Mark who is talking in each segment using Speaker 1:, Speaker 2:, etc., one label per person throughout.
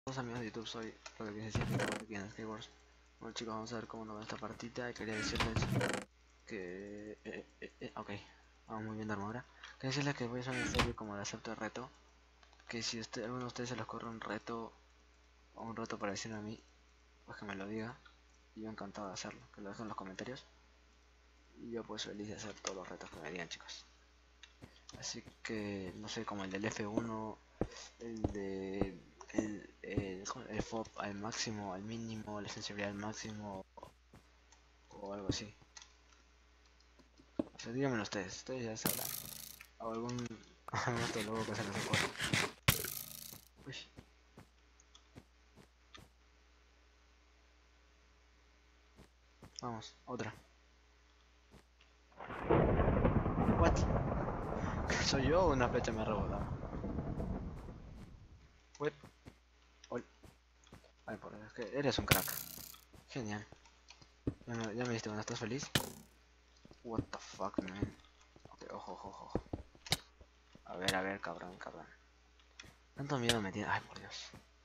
Speaker 1: Hola amigos de YouTube, soy lo que viene siendo aquí en Skywars. Bueno chicos, vamos a ver cómo nos va esta partida y quería decirles que... ok, vamos muy bien de armadura. Quería decirles que voy a hacer una serie como de acepto el reto. Que si alguno de ustedes se les corre un reto o un reto para decirme a mí, pues que me lo diga. Y yo encantado de hacerlo, que lo dejen en los comentarios. Y yo pues feliz de hacer todos los retos que me digan chicos. Así que, no sé, como el del F1, el de... el FOB al máximo, al mínimo, la sensibilidad al máximo o algo así. O sea, díganmelo ustedes ya sabrán. O algún otro logo que se les ocurra. Uy. Vamos, otra. What? ¿Soy yo o una flecha me ha rebotado? What? Ay, por Dios, es que eres un crack. Genial. Ya me diste una, ¿estás feliz? What the fuck, man. Okay, ojo, ojo, ojo. A ver, cabrón. Tanto miedo me tiene. Ay, por Dios.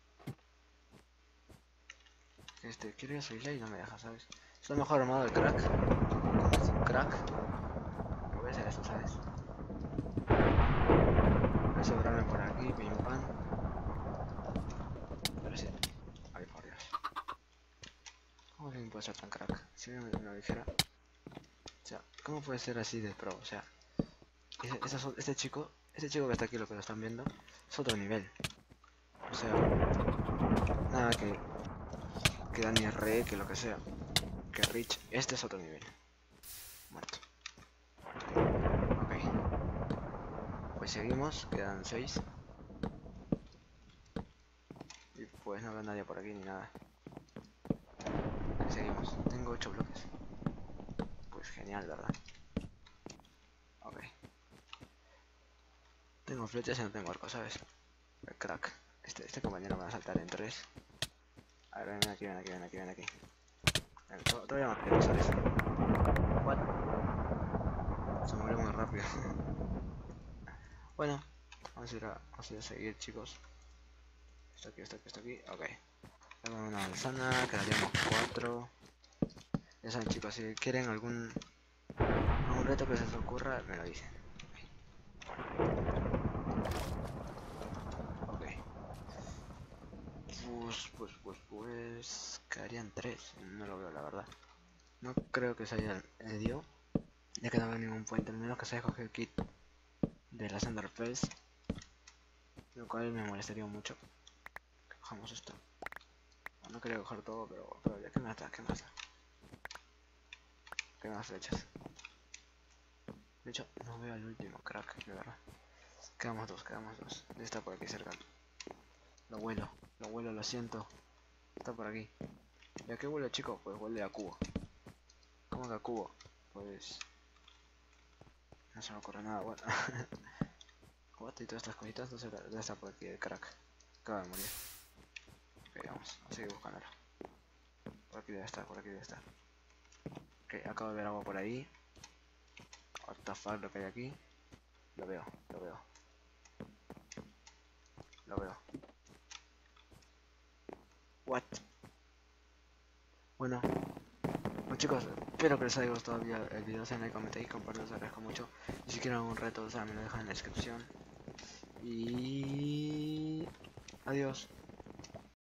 Speaker 1: Quiero ir a su isla y no me deja, ¿sabes? Es lo mejor armado del crack. Es un crack. Lo voy a hacer eso, ¿sabes? Voy a asegurarme por aquí, pim pam. Pero sí. Ay, por Dios. ¿Cómo alguien puede ser tan crack? Si me lo dijera. O sea, ¿cómo puede ser así de pro? O sea, este chico que está aquí, lo que lo están viendo, es otro nivel. O sea, nada que Dani Re, que lo que sea. Que Rich, este es otro nivel. Muerto. Ok. Pues seguimos, quedan 6. Y pues no veo nadie por aquí ni nada. Seguimos. Tengo 8 bloques. Pues genial, ¿verdad? Ok. Tengo flechas y no tengo arco, ¿sabes? El crack. Este compañero me va a saltar en 3. A ver, ven aquí. Todavía no quiero usar eso. What? Se murió muy rápido. Bueno, vamos a ir a seguir, chicos. Está aquí. Ok. Tengo una manzana, quedaríamos 4. Ya saben, chicos, si quieren algún reto que se les ocurra, me lo dicen. Ok. Pues quedarían 3. No lo veo, la verdad. No creo que se haya dio, ya que no veo ningún puente, al menos que se haya cogido el kit de las Enderpearls, lo cual me molestaría mucho. Cojamos esto. No quería coger todo, pero ya que me está, que más flechas. De hecho, no veo al último crack, de verdad. Quedamos dos. Está por aquí cerca. Lo huelo, lo siento. Está por aquí. ¿Y a qué huele, chico? Pues huele a cubo. ¿Cómo que a cubo? Pues... no se me ocurre nada, bueno. What? Y todas estas cositas, no sé, debe estar por aquí el crack. Acaba de morir. Ok, vamos a seguir buscándolo. Por aquí debe estar. Ok, acabo de ver agua por ahí. What the fuck, lo que hay aquí. Lo veo. What? Bueno, pues chicos, espero que les haya gustado el video. Si me comentéis, compartan, os agradezco mucho. Y si quieren un reto, o sea, me lo dejan en la descripción. Y... adiós.